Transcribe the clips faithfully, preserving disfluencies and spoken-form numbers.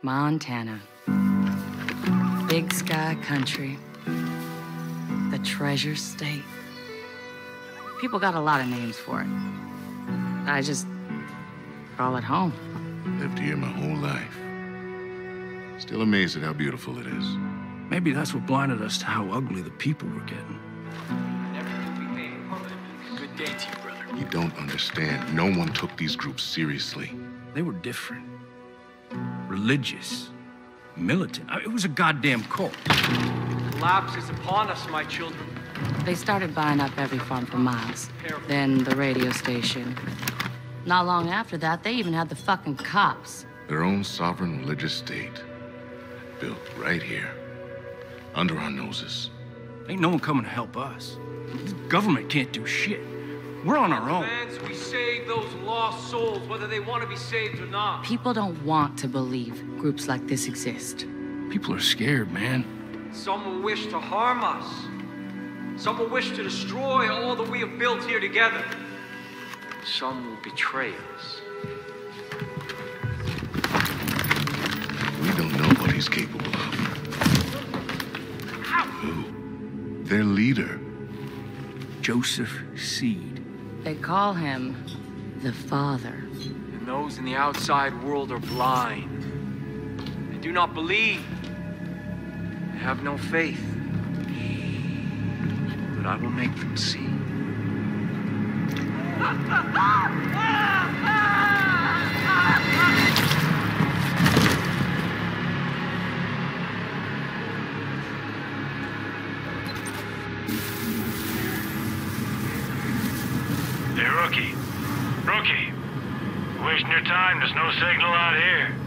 Montana. Big sky country. The treasure state. People got a lot of names for it. I just call it home. Lived here my whole life. Still amazed at how beautiful it is. Maybe that's what blinded us to how ugly the people were getting. Good day to you, brother. You don't understand. No one took these groups seriously. They were different. Religious. Militant. I mean, it was a goddamn cult. Collapse is upon us, my children. They started buying up every farm for miles. Then the radio station. Not long after that, they even had the fucking cops. Their own sovereign religious state. Built right here. Under our noses. Ain't no one coming to help us. The government can't do shit. We're on our own. Commands we save those lost souls, whether they want to be saved or not. People don't want to believe groups like this exist. People are scared, man. Some will wish to harm us. Some will wish to destroy all that we have built here together. Some will betray us. We don't know what he's capable of. Who? Their leader. Joseph Seed. They call him the Father. And those in the outside world are blind. They do not believe. They have no faith. But I will make them see. Hey, Rookie. Rookie. Wasting your time. There's no signal out here.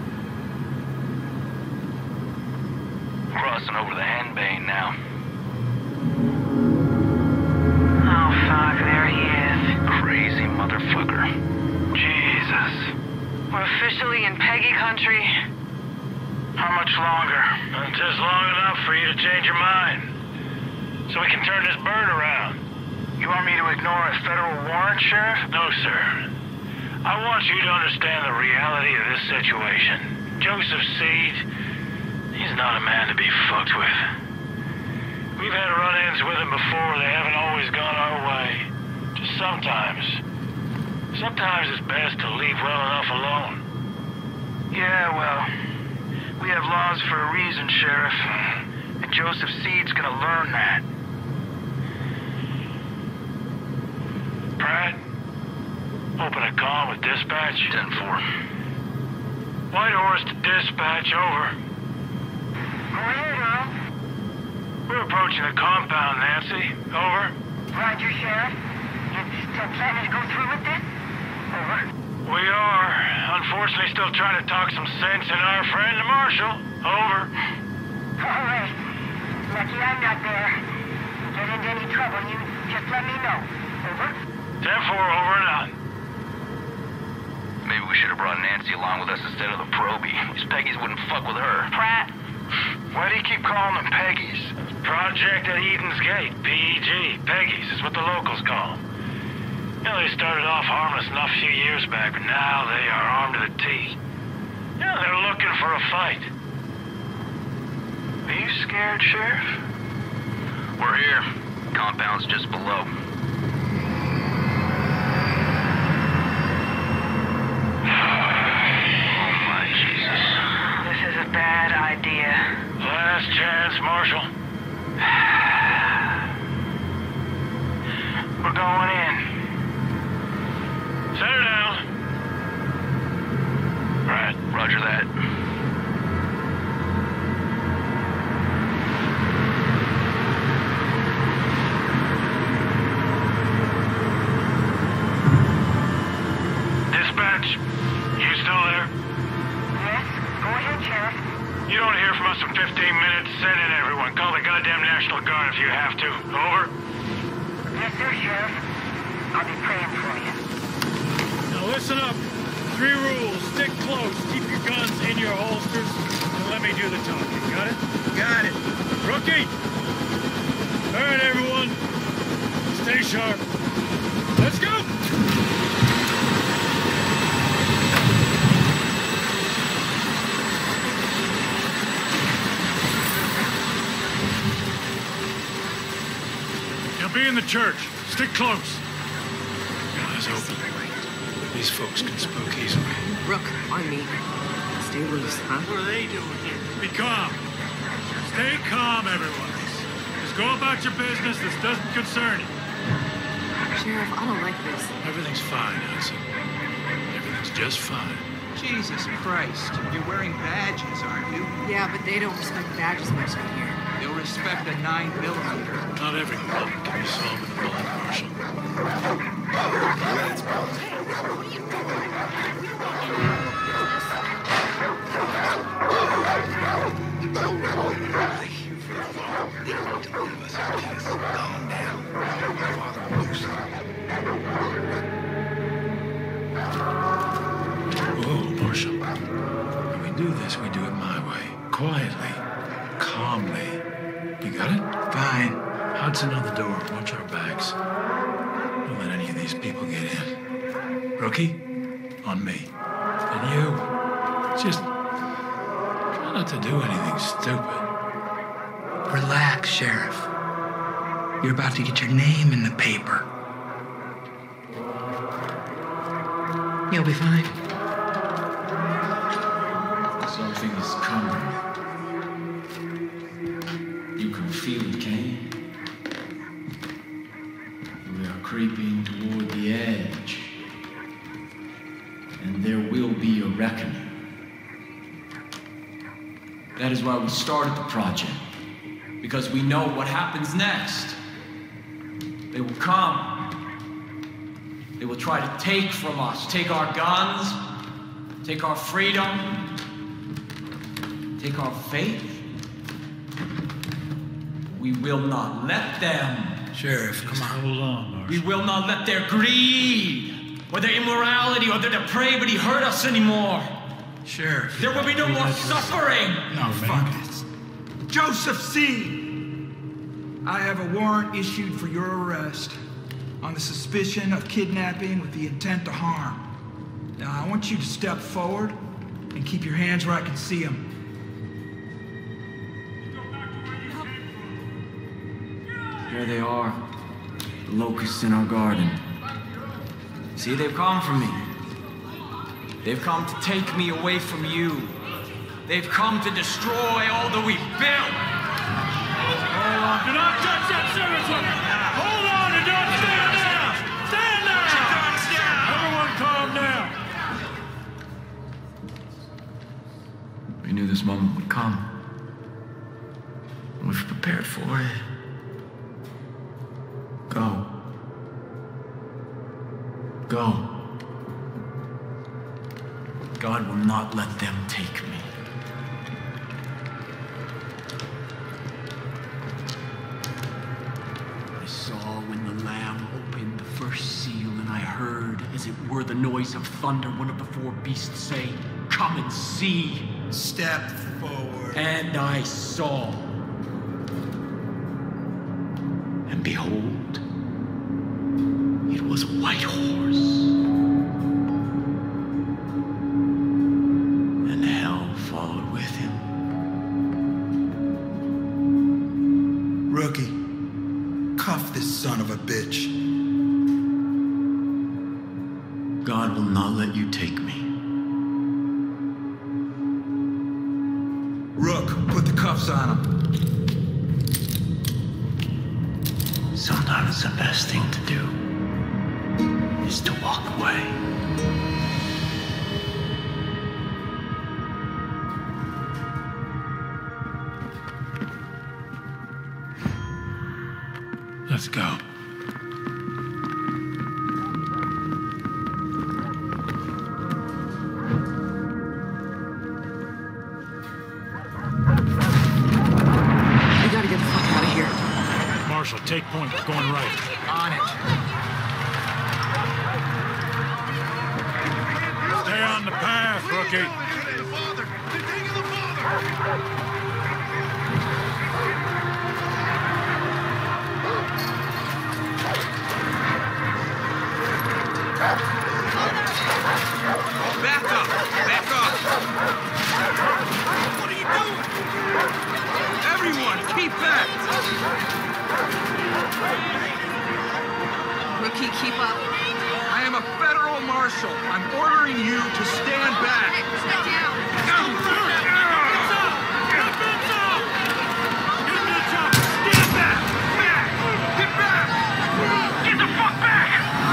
Crossing over the Henbane now. Oh, fuck. There he is. Crazy motherfucker. Jesus. We're officially in Peggy country. How much longer? Uh, Just long enough for you to change your mind. So we can turn this bird around. You want me to ignore a federal warrant, Sheriff? No, sir. I want you to understand the reality of this situation. Joseph Seed, he's not a man to be fucked with. We've had run-ins with him before. They haven't always gone our way. Just sometimes. Sometimes it's best to leave well enough alone. Yeah, well, we have laws for a reason, Sheriff. And Joseph Seed's gonna learn that. Pratt, open a call with dispatch. ten four. White Horse to dispatch, over. Who are you, girl? We're approaching the compound, Nancy. Over. Roger, Sheriff. You still planning to go through with this? Over. We are. Unfortunately, still trying to talk some sense in our friend, the Marshal. Over. All right. Lucky I'm not there. Get into any trouble, you just let me know. Over. ten four, over and out. Maybe we should have brought Nancy along with us instead of the Proby. These Peggies wouldn't fuck with her. Pratt. Why do you keep calling them Peggies? Project at Eden's Gate, P E G. Peggies is what the locals call them. You know, they started off harmless enough a few years back, but now they are armed to the teeth. You know, they're looking for a fight. Are you scared, Sheriff? We're here. Compound's just below. Bad idea. Last chance, Marshal. We're going in. Set her down. Right. Roger that. Dispatch, you still there? Yes? Go ahead, Sheriff. You don't hear from us in fifteen minutes. Send in everyone. Call the goddamn National Guard if you have to. Over. Yes, sir, Sheriff. I'll be praying for you. Now listen up. Three rules. Stick close. Keep your guns in your holsters. And let me do the talking. Got it? Got it. Rookie! All right, everyone. Stay sharp. Let's go! Now be in the church. Stick close. Eyes open. These folks can spook easily. Rook, on me. Stay loose, huh? What are they doing here? Be calm. Stay calm, everyone. Just go about your business. This doesn't concern you. Sheriff, I don't like this. Everything's fine, Hudson. Everything's just fine. Jesus Christ. You're wearing badges, aren't you? Yeah, but they don't respect badges much in here. They'll respect a nine millimeter. Not every problem can be solved with a bullet, Marshal. Calm down. Father knows. Whoa, Marshal. When we do this, we do it my way. Quietly. Calmly. You got it? Fine. Hudson on the door. Watch our backs. Don't let any of these people get in. Rookie, on me. And you, just try not to do anything stupid. Relax, Sheriff. You're about to get your name in the paper. You'll be fine. Something is coming. You can feel it, Kane. We are creeping toward the edge. And there will be a reckoning. That is why we started the project. Because we know what happens next. They will come. They will try to take from us. Take our guns. Take our freedom. Take our faith. We will not let them. Sheriff, come on. Hold on, Marshal. We will not let their greed, or their immorality, or their depravity hurt us anymore. Sheriff. There will be no more suffering. No, fuck this. Joseph C. I have a warrant issued for your arrest on the suspicion of kidnapping with the intent to harm. Now, I want you to step forward and keep your hands where I can see them. There they are, the locusts in our garden. See, they've come for me. They've come to take me away from you. They've come to destroy all that we've built. Hold on. Do not touch that service weapon. Hold on and don't stand down. Stand down. Everyone calm down. We knew this moment would come. We've prepared for it. Go. Go. God will not let them take me. I saw when the Lamb opened the first seal, and I heard, as it were the noise of thunder, one of the four beasts say, "Come and see." Step forward. And I saw. And behold, it was a white horse. And hell followed with him. Rookie, cuff this son of a bitch. God will not let you take me. Rook, put the cuffs on him. Sometimes the best thing to do is to walk away. Let's go. Marshal, take point. We're going right. On it. Stay on the path, Rookie. Back up! Back up! What are you doing? Everyone, keep back! Rookie, keep up. I am a federal marshal. I'm ordering you to stand back. Hey, step down. Stand back! Back! Get back! Get the fuck back!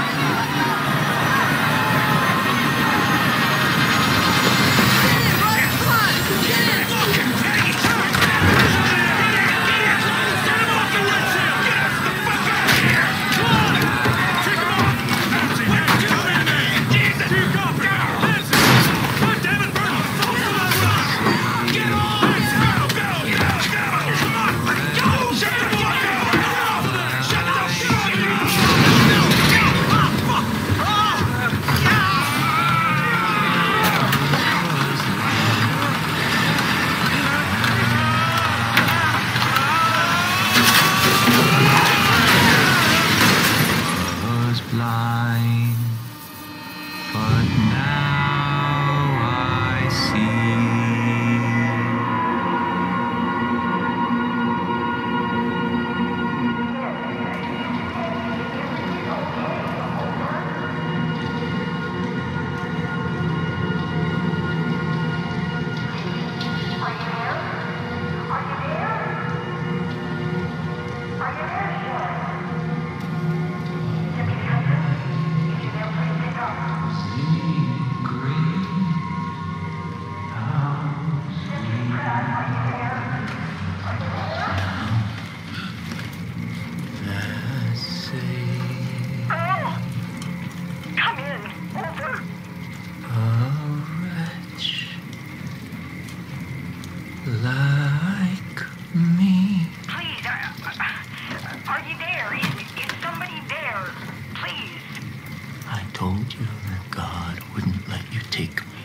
Like me. Please, uh, uh, are you there? Is, is somebody there? Please. I told you that God wouldn't let you take me.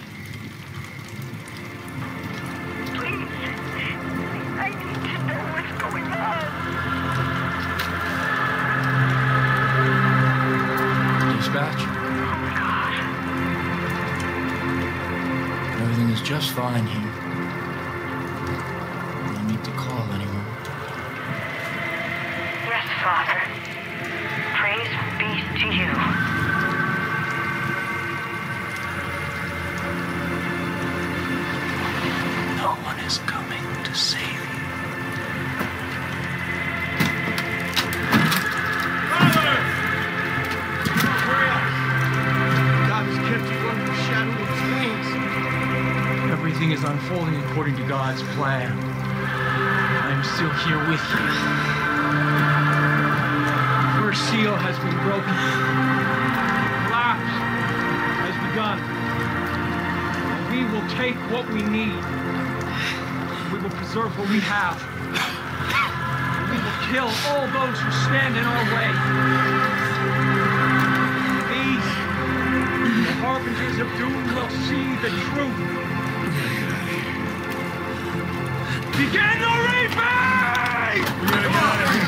Please. I need to know what's going on. Dispatch? Oh, God. Everything is just fine here. To call anyone. Yes, Father. Praise be to you. No one is coming to save you. Father! Hurry up! God has kept you under the shadow of his wings. Everything is unfolding according to God's plan. I'm still here with you. The first seal has been broken. Collapse has begun. And we will take what we need. We will preserve what we have. And we will kill all those who stand in our way. These, the harbingers of doom, will see the truth. Begin the reaping! We gotta get out of here.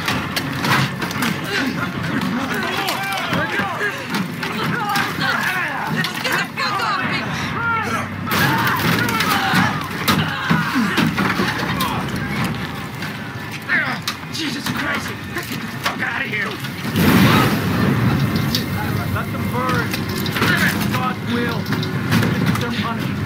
Jesus Christ! Get the fuck out of here! Let them burn. God's will. This is their punishment.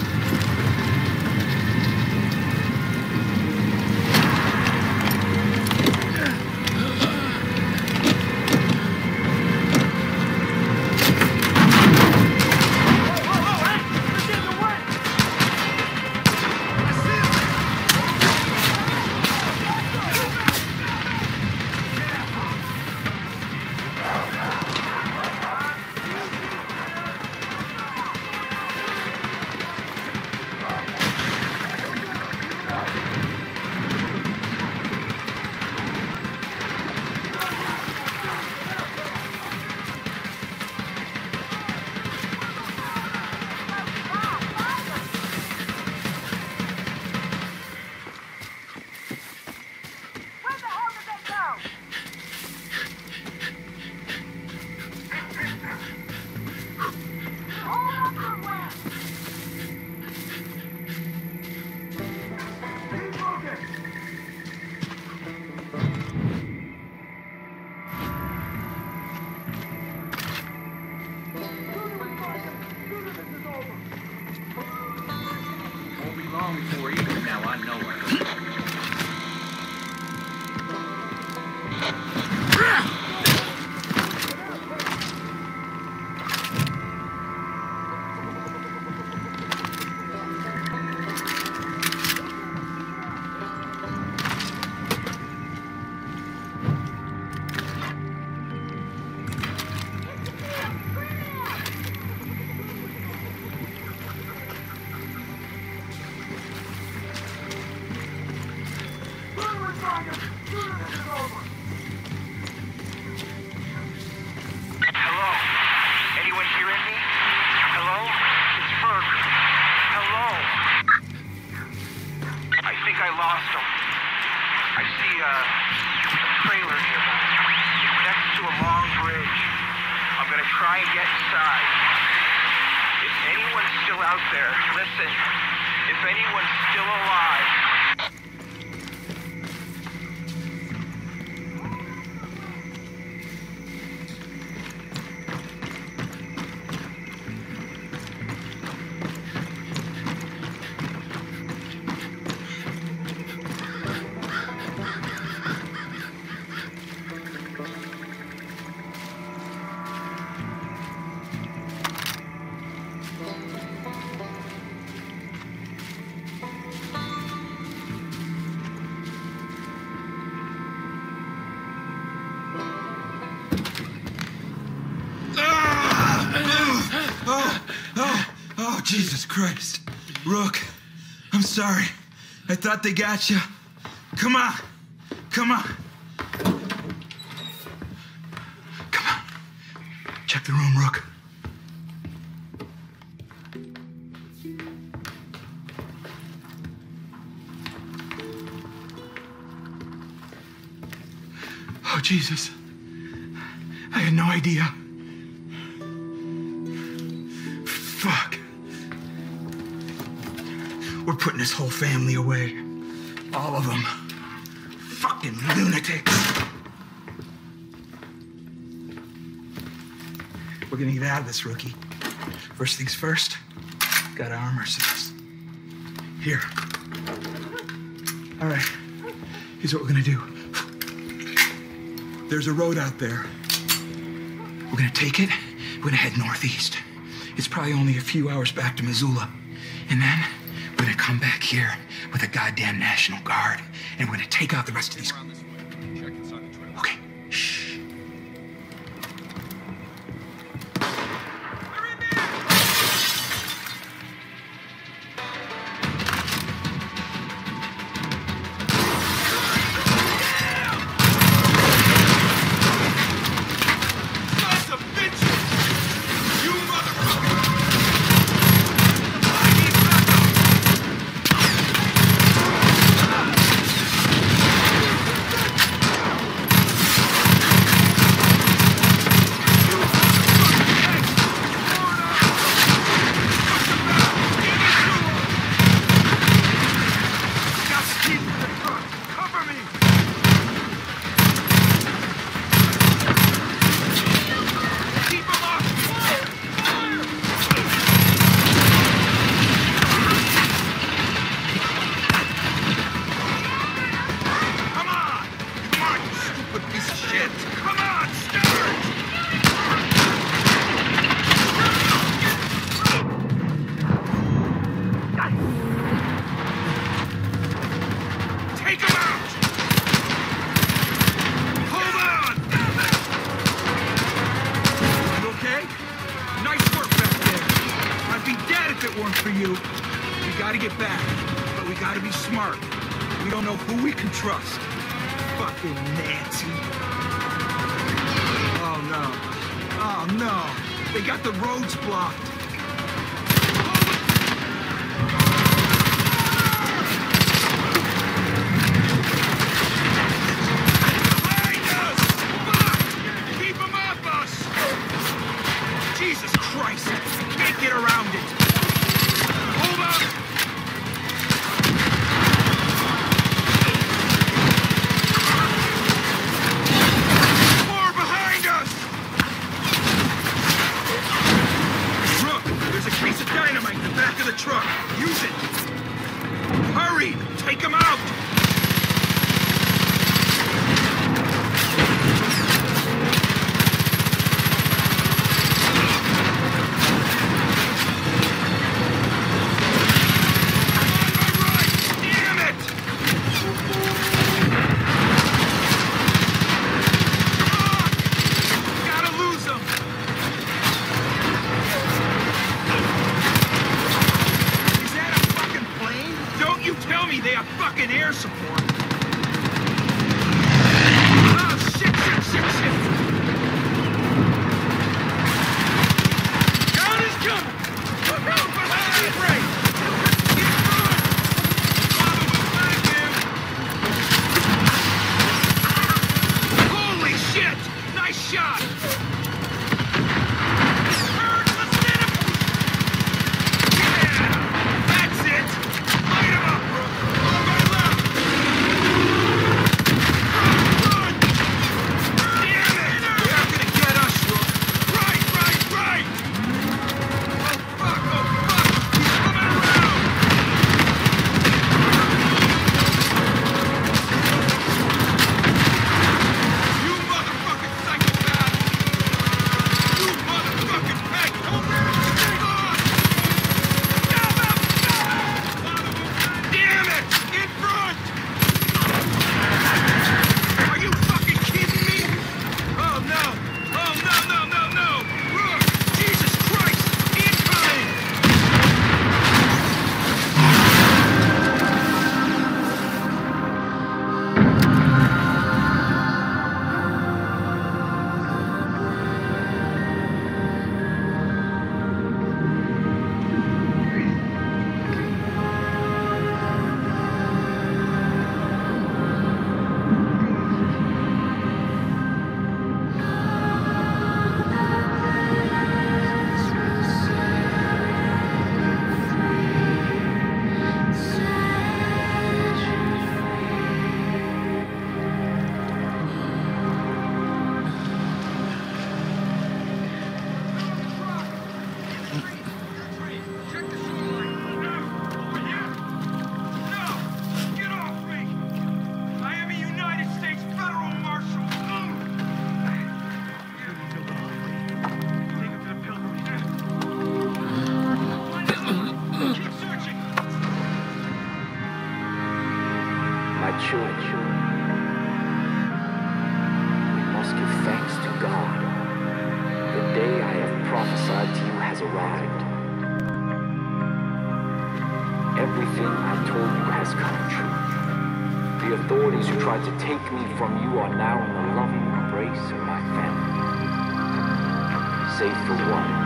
Jesus Christ. Rook, I'm sorry. I thought they got you. Come on. Come on. Come on. Check the room, Rook. Oh, Jesus. I had no idea. Fuck. We're putting this whole family away. All of them. Fucking lunatics. We're gonna get out of this, Rookie. First things first, gotta arm ourselves. Here. All right, here's what we're gonna do. There's a road out there. We're gonna take it, we're gonna head northeast. It's probably only a few hours back to Missoula. And then we're gonna come back here with a goddamn National Guard, and we're gonna take out the rest of these. Okay, shh. Trust. Fucking Nancy. Oh no. Oh no. They got the roads blocked. Behind us! Fuck! Keep them off us! Jesus Christ! Can't get around it. Hold up! Truck. Use it. arrived. Everything I told you has come true. The authorities who tried to take me from you are now in the loving embrace of my family. Save for one.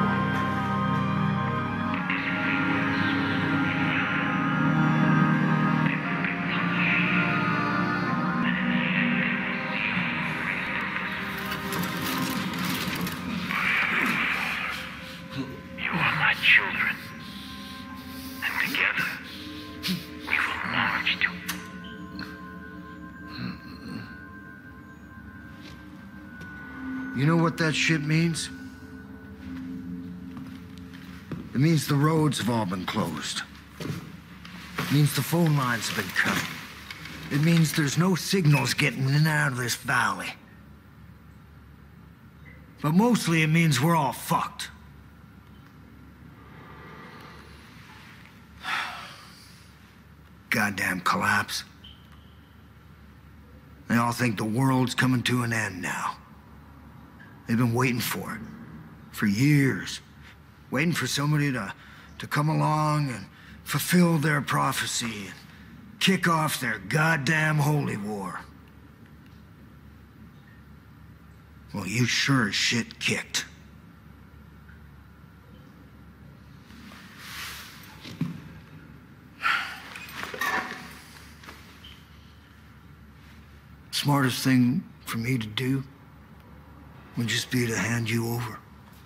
You know what that shit means? It means the roads have all been closed. It means the phone lines have been cut. It means there's no signals getting in and out of this valley. But mostly it means we're all fucked. Goddamn collapse. They all think the world's coming to an end now. They've been waiting for it. For years. Waiting for somebody to, to come along and fulfill their prophecy and kick off their goddamn holy war. Well, you sure as shit kicked. Smartest thing for me to do would just be to hand you over.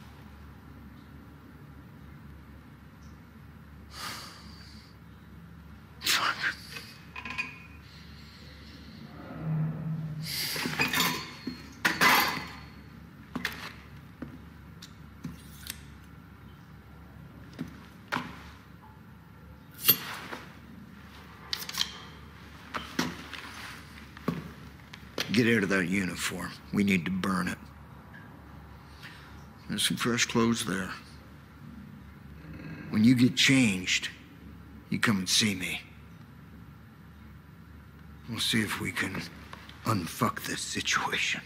Get out of that uniform. We need to burn it. There's some fresh clothes there. When you get changed, you come and see me. We'll see if we can unfuck this situation.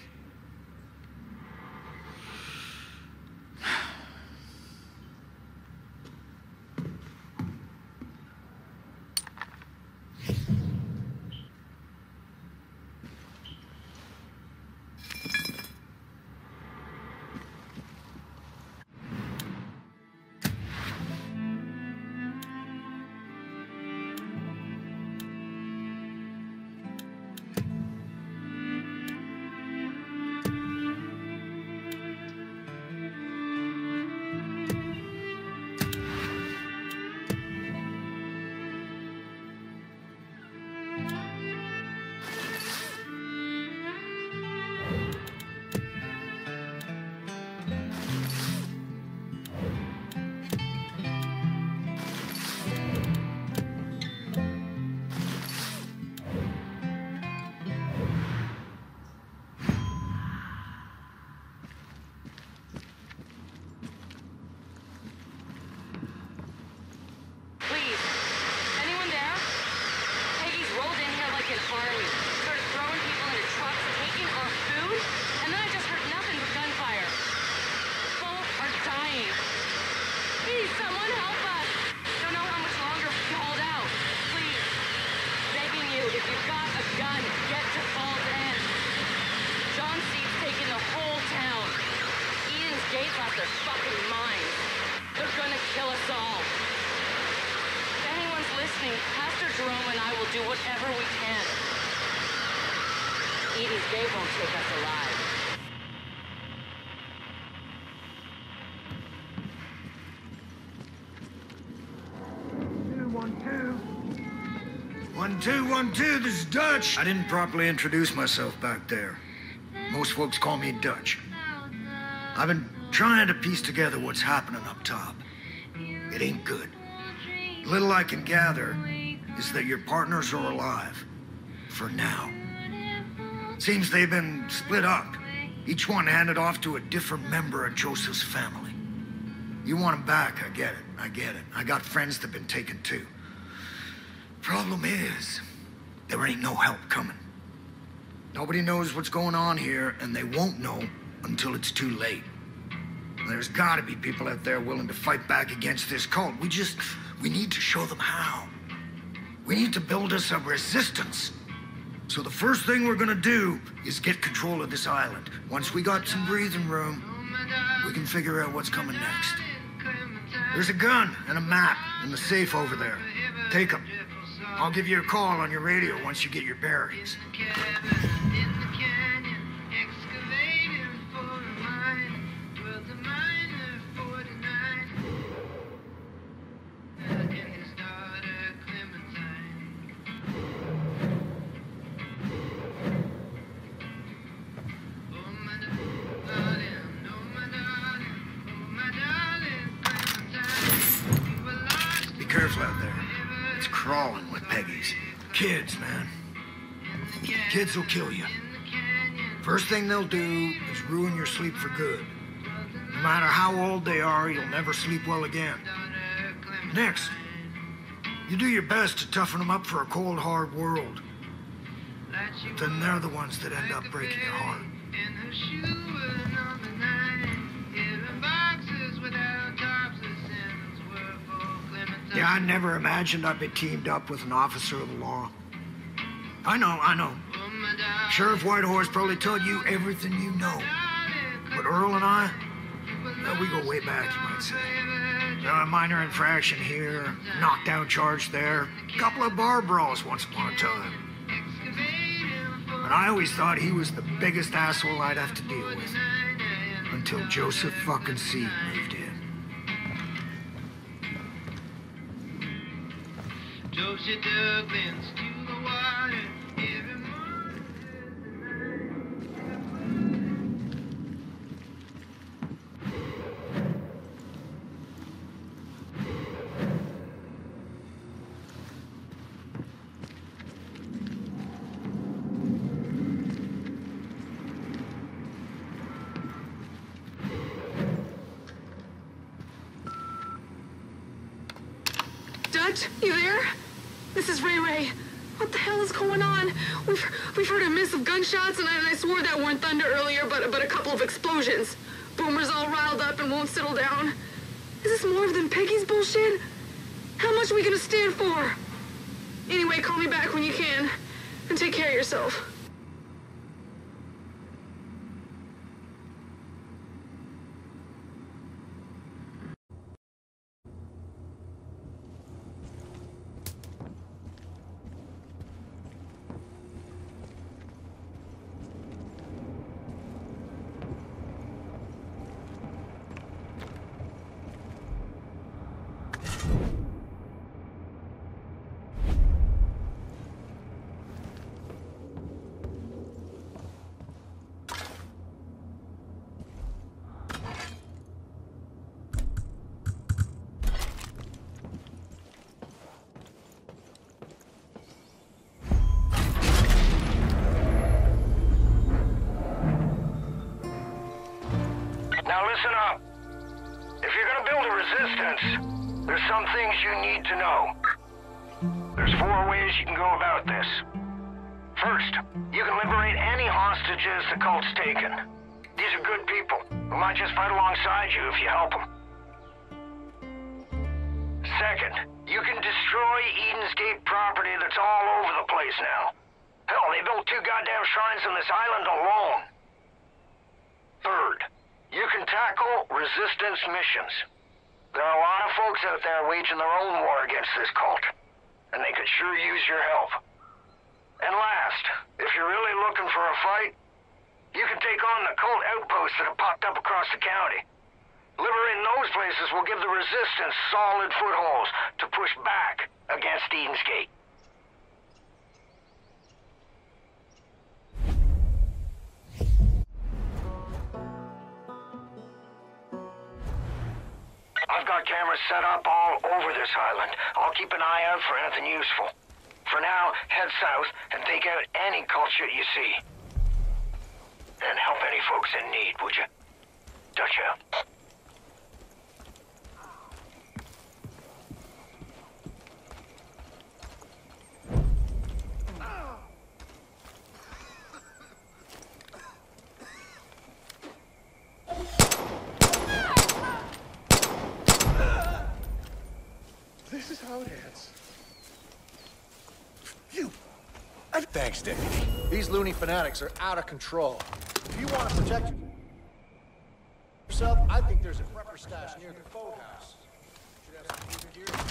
One, two, one, two, this is Dutch. I didn't properly introduce myself back there. Most folks call me Dutch. I've been trying to piece together what's happening up top. It ain't good. Little I can gather is that your partners are alive. For now. Seems they've been split up. Each one handed off to a different member of Joseph's family. You want them back, I get it, I get it. I got friends that've been taken too. Problem is, there ain't no help coming. Nobody knows what's going on here, and they won't know until it's too late. There's gotta be people out there willing to fight back against this cult. We just, we need to show them how. We need to build us a resistance. So the first thing we're gonna do is get control of this island. Once we got some breathing room, we can figure out what's coming next. There's a gun and a map in the safe over there. Take them. I'll give you a call on your radio once you get your bearings. Careful out there. It's crawling with Peggies. Kids, man. Kids will kill you. First thing they'll do is ruin your sleep for good. No matter how old they are, you'll never sleep well again. Next, you do your best to toughen them up for a cold, hard world. But then they're the ones that end up breaking your heart. Yeah, I never imagined I'd be teamed up with an officer of the law. I know, I know. Sheriff Whitehorse probably told you everything you know. But Earl and I, well, we go way back, you might say. Uh, a minor infraction here, knockdown charge there, a couple of bar brawls once upon a time. And I always thought he was the biggest asshole I'd have to deal with. Until Joseph fucking Seed moved in. Drove your ducklings to the water every morning. Dutch, you there? This is Ray Ray. What the hell is going on? We've we've heard a miss of gunshots, and I, and I swore that weren't thunder earlier, but but a couple of explosions. Boomer's all riled up and won't settle down. Is this more than Peggy's bullshit? How much are we gonna stand for? Anyway, call me back when you can, and take care of yourself. Now listen up. If you're gonna build a resistance, there's some things you need to know. There's four ways you can go about this. First, you can liberate any hostages the cult's taken. These are good people who might just fight alongside you if you help them. Second, you can destroy Eden's Gate property that's all over the place now. Hell, they built two goddamn shrines on this island alone. Third, you can tackle resistance missions. There are a lot of folks out there waging their own war against this cult, and they could sure use your help. And last, if you're really looking for a fight, you can take on the cult outposts that have popped up across the county. Liberating those places will give the resistance solid footholds to push back against Eden's Gate. I've got cameras set up all over this island. I'll keep an eye out for anything useful. For now, head south and take out any cult shit you see. And help any folks in need, would you? Dutch out. Thanks, Deputy. These loony fanatics are out of control. If you want to protect yourself, I think there's a prepper stash near the boat house. Should have some good gear.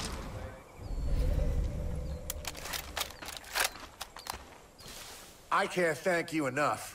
I can't thank you enough.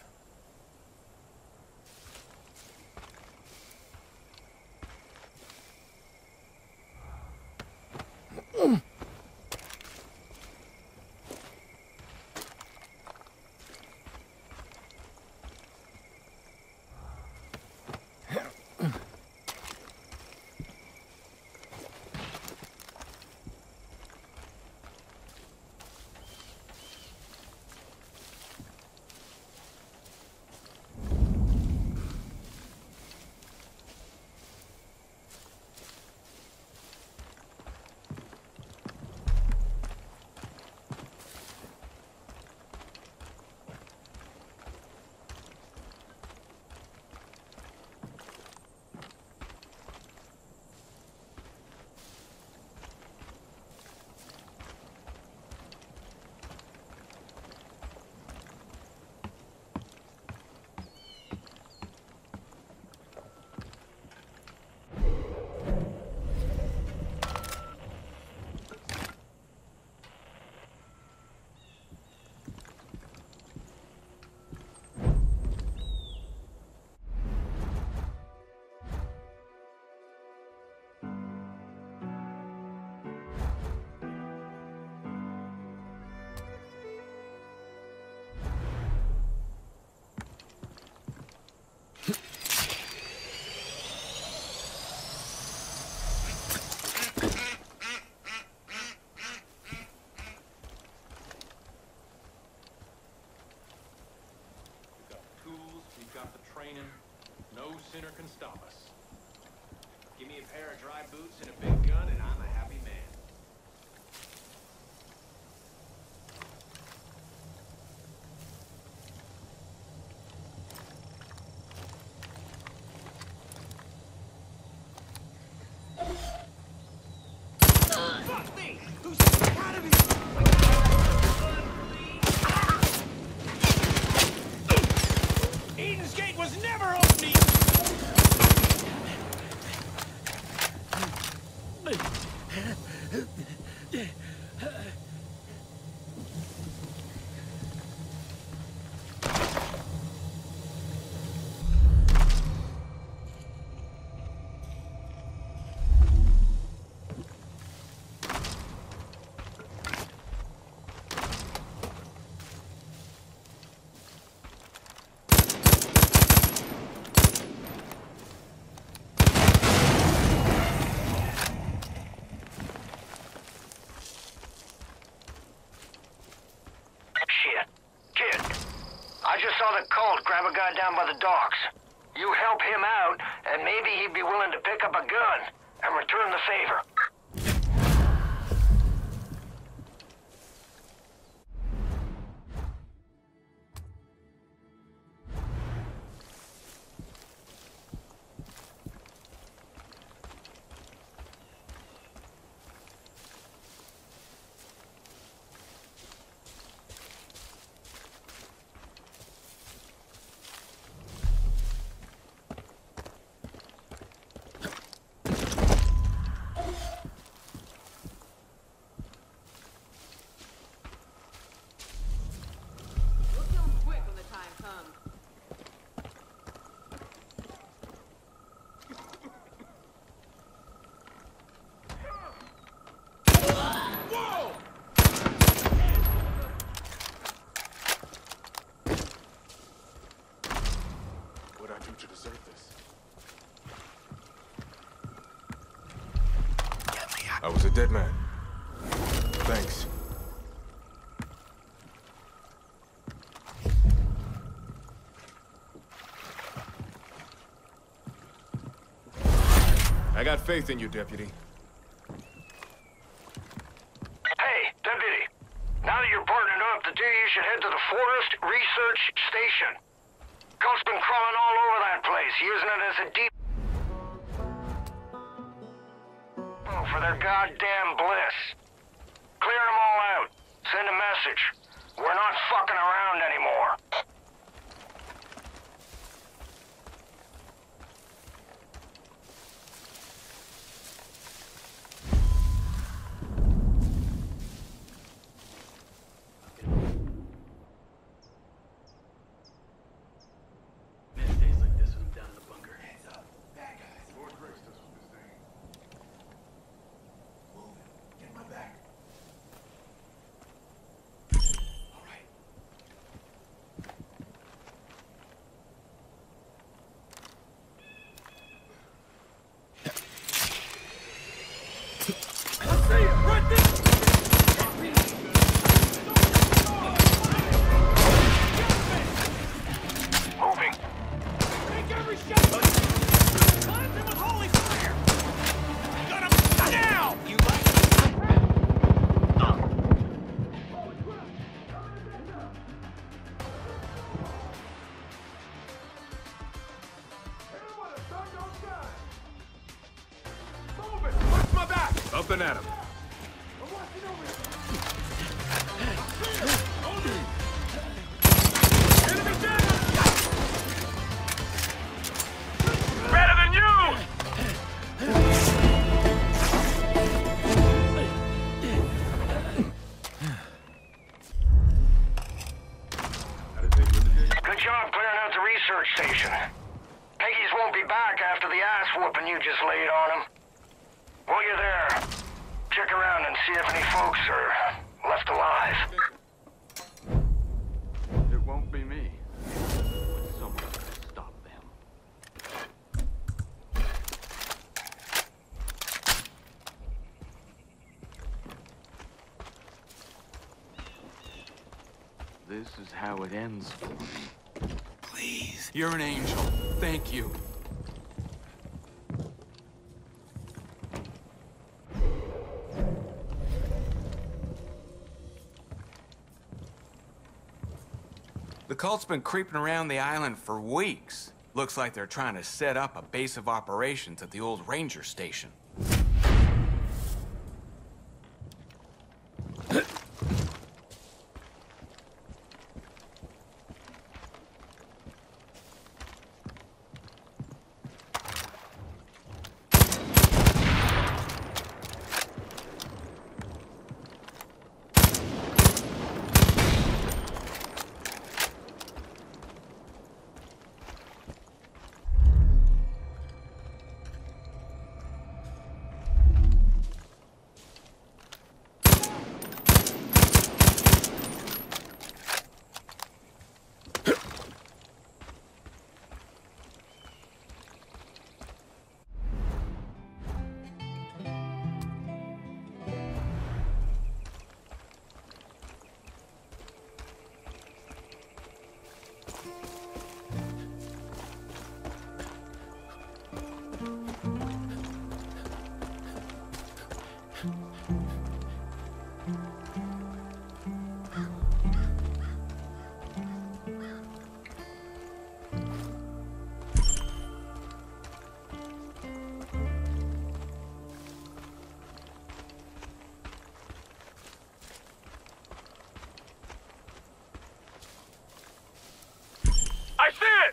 No sinner can stop us. Give me a pair of dry boots and a big gun, and I'm a happy man. Fuck me! Who's proud of me? Eden's Gate was never open. I just saw the cult grab a guy down by the docks. You help him out, and maybe he'd be willing to pick up a gun and return the favor. To deserve this. I was a dead man. Thanks. I got faith in you, Deputy. Hey, Deputy. Now that you're partnered up, the two of you should head to the Forest Research Station. Cult's been crawling all over that place, using it as a deep... Oh, for their goddamn bliss. Clear them all out. Send a message. We're not fucking around anymore. Up and at him. Better than you! Good job clearing out the research station. Peggies won't be back after the ass whooping you just laid on them. While you're there, check around and see if any folks are left alive. It won't be me. Someone's gonna stop them. This is how it ends for me. Please. You're an angel. Thank you. The cult's been creeping around the island for weeks. Looks like they're trying to set up a base of operations at the old ranger station. I see it!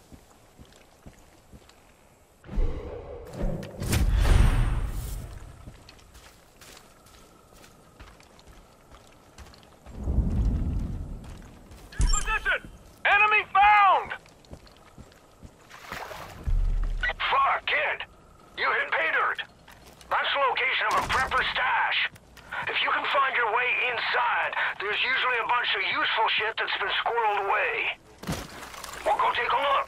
In position! Enemy found! Fuck, kid. You hit pay dirt. That's the location of a prepper stash. If you can find your way inside, there's usually a bunch of useful shit that's been squirreled away. We'll go take a look.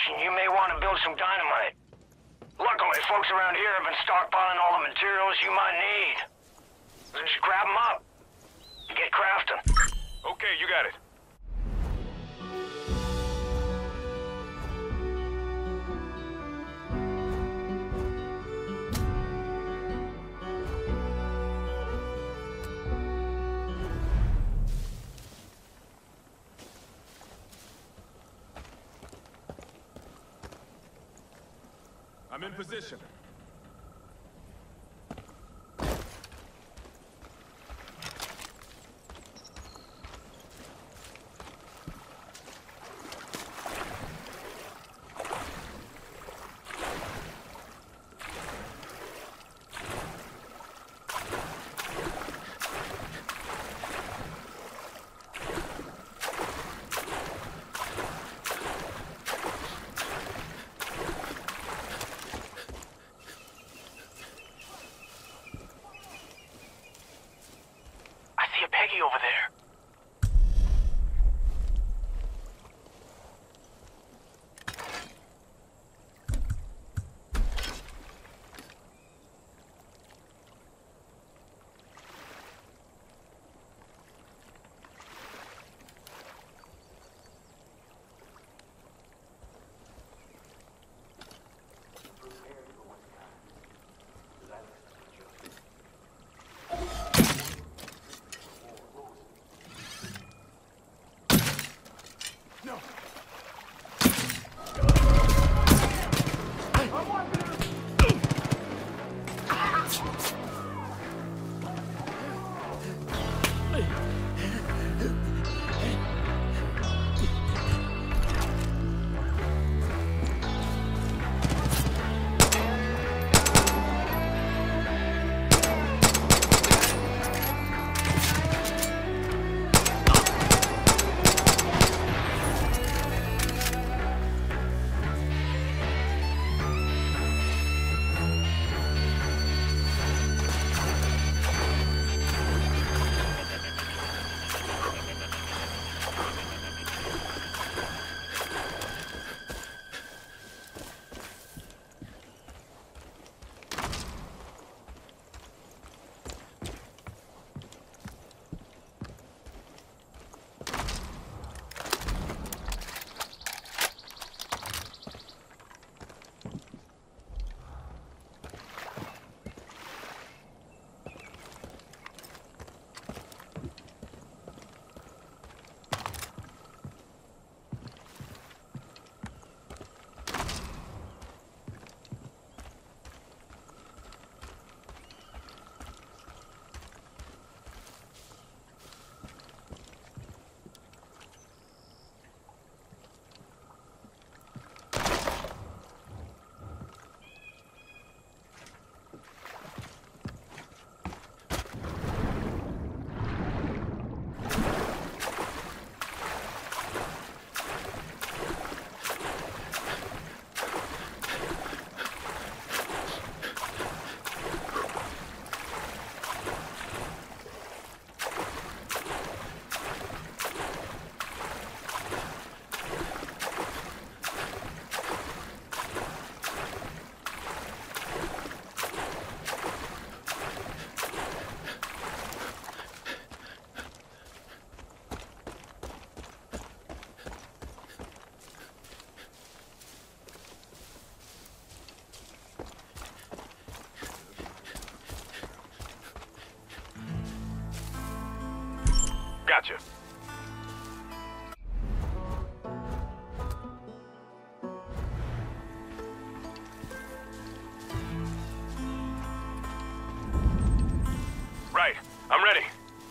location, you may want to build some dynamite. Luckily, folks around here have been stockpiling all the materials you might need. So just grab them up. Get crafting. Okay, you got it. I'm in position. Peggy over there. Gotcha. Right. I'm ready.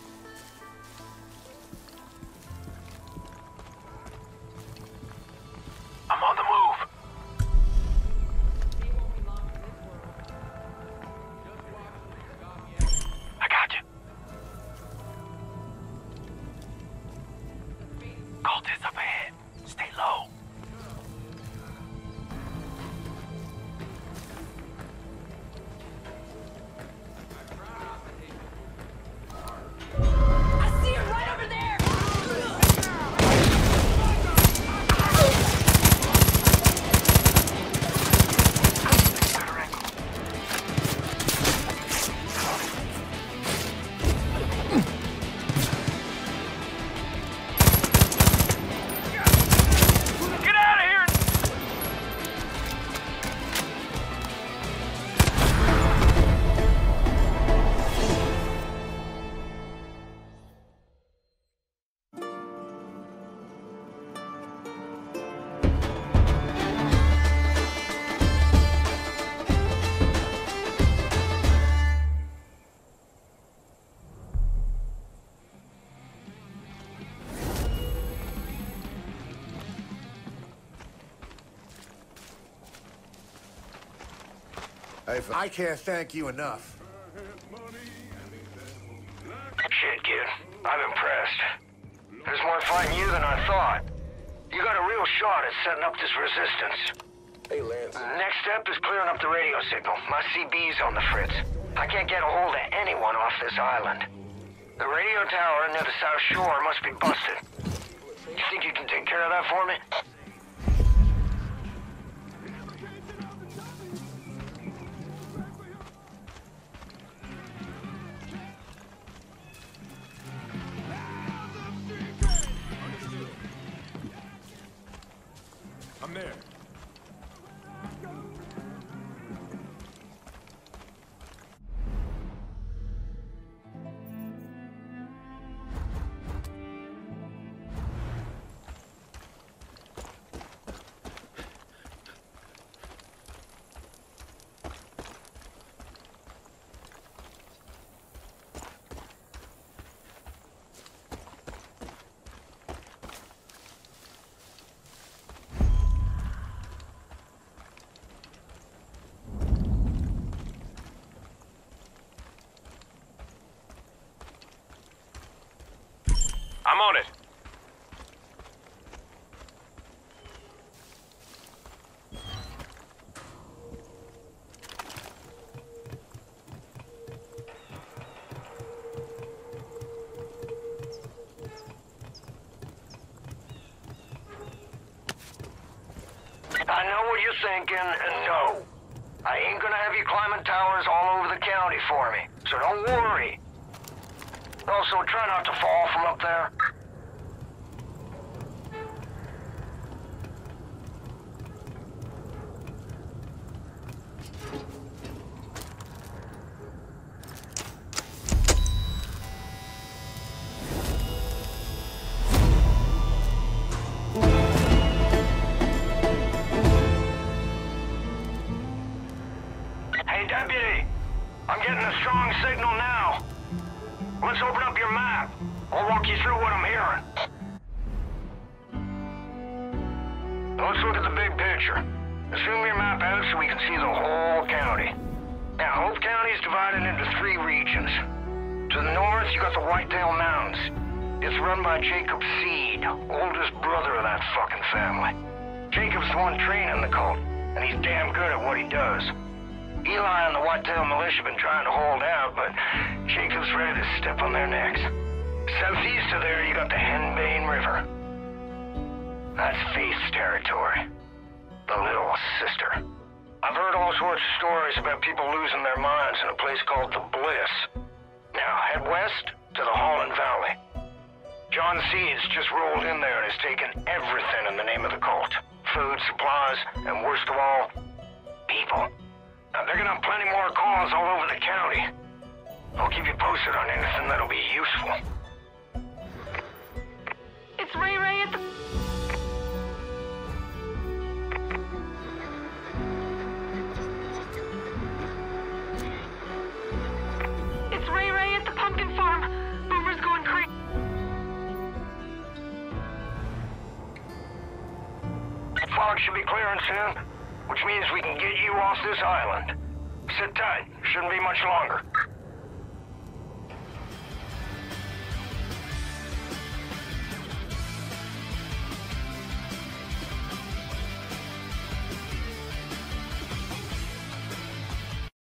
I'm on the move. I got you. Cultists up ahead. Stay low. Hey, I can't thank you enough. Shit, kid. I'm impressed. There's more fighting you than I thought. You got a real shot at setting up this resistance. Hey, Lance. Next step is clearing up the radio signal. My C B's on the fritz. I can't get a hold of anyone off this island. The radio tower near the South Shore must be busted. You think you can take care of that for me? I'm there. I'm on it. I know what you're thinking, and no. I ain't gonna have you climbing towers all over the county for me, so don't worry. Also, try not to fall from up there. Hey, Deputy. I'm getting a strong signal now. Let's open up your map. I'll walk you through what I'm hearing. Let's look at the big picture. Zoom your map out so we can see the whole county. Now, Hope County is divided into three regions. To the north, you got the Whitetail Mountains. It's run by Jacob Seed, oldest brother of that fucking family. Jacob's the one training the cult, and he's damn good at what he does. Eli and the Whitetail Militia have been trying to hold out, but Jacob's ready to step on their necks. Southeast of there, you got the Henbane River. That's Faith's territory. The Little Sister. I've heard all sorts of stories about people losing their minds in a place called the Bliss. Now, head west to the Holland Valley. John Seeds just rolled in there and has taken everything in the name of the cult. Food, supplies, and worst of all, people. Now, they're gonna have plenty more calls all over the county. I'll keep you posted on anything that'll be useful. It's Ray Ray at the... It's Ray Ray at the pumpkin farm. Boomer's going crazy. Fog should be clearing soon, which means we can get you off this island. Sit tight. Shouldn't be much longer.